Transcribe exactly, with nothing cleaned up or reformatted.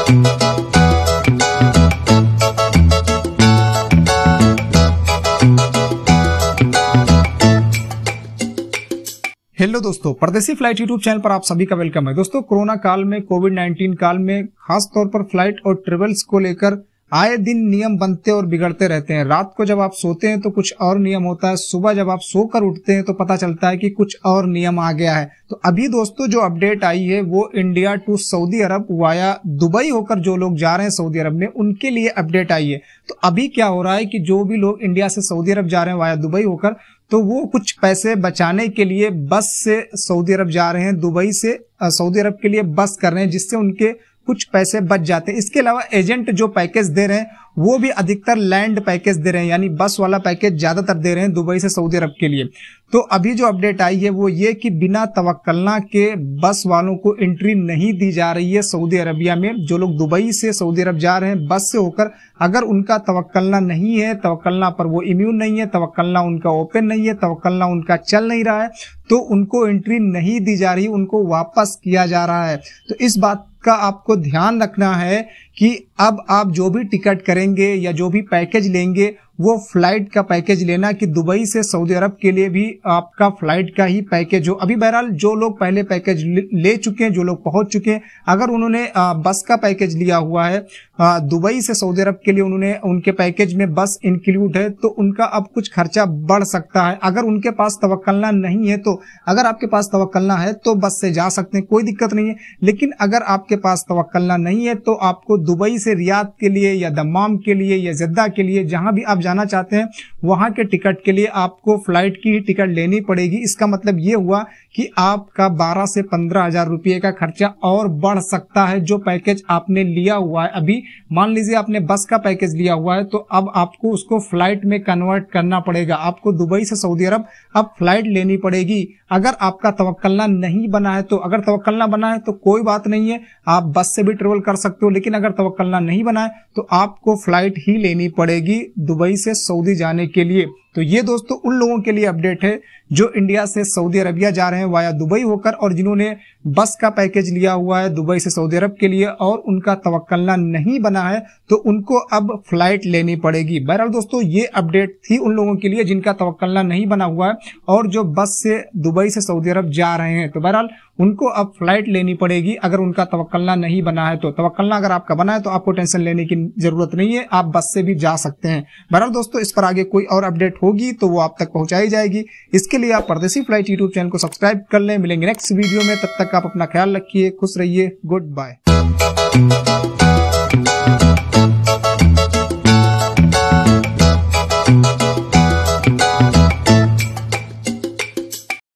Hello दोस्तों, परदेसी flight YouTube channel पर आप सभी का वेलकम है। दोस्तों, कोरोना काल में, कोविड नाइन्टीन काल में खास तौर पर फ्लाइट और ट्रेवल्स को लेकर आए दिन नियम बनते और बिगड़ते रहते हैं। रात को जब आप सोते हैं तो कुछ और नियम होता है, सुबह जब आप सोकर उठते हैं तो पता चलता है कि कुछ और नियम आ गया है। तो अभी दोस्तों जो अपडेट आई है वो India to Saudi Arab via Dubai होकर जो लोग जा रहे हैं सऊदी अरब में, उनके लिए अपडेट आई है। तो अभी क्या हो रहा है कि जो भी लोग इंडिया से सऊदी अरब जा रहे हैं वाया दुबई होकर, तो वो कुछ पैसे बचाने के लिए बस से सऊदी अरब जा रहे हैं, दुबई से सऊदी अरब के लिए बस कर रहे हैं, जिससे उनके कुछ पैसे बच जाते हैं। इसके अलावा एजेंट जो पैकेज दे रहे हैं वो भी अधिकतर लैंड पैकेज दे रहे हैं, यानी बस वाला पैकेज ज्यादातर दे रहे हैं दुबई से सऊदी अरब के लिए। तो अभी जो अपडेट आई है वो ये कि बिना तवक्कलना के बस वालों को एंट्री नहीं दी जा रही है सऊदी अरबिया में। जो लोग दुबई से सऊदी अरब जा रहे हैं बस से होकर, अगर उनका तवक्कलना नहीं है, तवक्कलना पर वो इम्यून नहीं है, तवक्कलना उनका ओपन नहीं है, तवक्कलना उनका चल नहीं रहा है, तो उनको एंट्री नहीं दी जा रही, उनको वापस किया जा रहा है। तो इस बात का आपको ध्यान रखना है कि अब आप जो भी टिकट करेंगे या जो भी पैकेज लेंगे वो फ्लाइट का पैकेज लेना कि दुबई से सऊदी अरब के लिए भी आपका फ्लाइट का ही पैकेज हो। अभी बहरहाल जो लोग पहले पैकेज ले चुके हैं, जो लोग पहुंच चुके हैं, अगर उन्होंने बस का पैकेज लिया हुआ है दुबई से सऊदी अरब के लिए, उन्होंने उनके पैकेज में बस इंक्लूड है, तो उनका अब कुछ खर्चा बढ़ सकता है। अगर उनके पास तवक्कलना नहीं है, तो अगर आपके पास तवक्कलना है तो बस से जा सकते हैं, कोई दिक्कत नहीं है। लेकिन अगर आपके पास तवक्कलना नहीं है तो आपको दुबई से रियाद के लिए या दम्माम के लिए या जद्दा के लिए, जहां भी आप जाना चाहते हैं वहां के टिकट के लिए आपको फ्लाइट की ही टिकट लेनी पड़ेगी। इसका मतलब ये हुआ कि आपका बारह से पंद्रह हजार रुपये का खर्चा और बढ़ सकता है। जो पैकेज आपने लिया हुआ है, अभी मान लीजिए आपने बस का पैकेज लिया हुआ है, तो अब आपको उसको फ्लाइट में कन्वर्ट करना पड़ेगा। आपको दुबई से सऊदी अरब अब फ्लाइट लेनी पड़ेगी। अगर आपका तवक्कलना नहीं बना है तो, अगर तवक्कलना बना है तो कोई बात नहीं है, आप बस से भी ट्रेवल कर सकते हो। लेकिन अगर तवक्कलना नहीं बना है तो आपको फ्लाइट ही लेनी पड़ेगी दुबई से सऊदी जाने के लिए। तो ये दोस्तों उन लोगों के लिए अपडेट है जो इंडिया से सऊदी अरबिया जा रहे हैं वाया दुबई होकर, और जिन्होंने बस का पैकेज लिया हुआ है दुबई से सऊदी अरब के लिए और उनका तवक्कलना नहीं बना है तो उनको अब फ्लाइट लेनी पड़ेगी। बहरहाल दोस्तों ये अपडेट थी उन लोगों के लिए जिनका तवक्कलना नहीं बना हुआ है और जो बस से दुबई से सऊदी अरब जा रहे हैं। तो बहरहाल उनको अब फ्लाइट लेनी पड़ेगी अगर उनका तवक्कलना नहीं बना है तो। तवक्कलना अगर आपका बना है तो आपको टेंशन लेने की जरूरत नहीं है, आप बस से भी जा सकते हैं। बहरहाल दोस्तों इस पर आगे कोई और अपडेट होगी तो वो आप तक पहुंचाई जाएगी। इसके लिए आप परदेसी फ्लाइट यूट्यूब चैनल को सब्सक्राइब कर लें। मिलेंगे नेक्स्ट वीडियो में, तब तक आप अपना ख्याल रखिए, खुश रहिए, गुड बाय।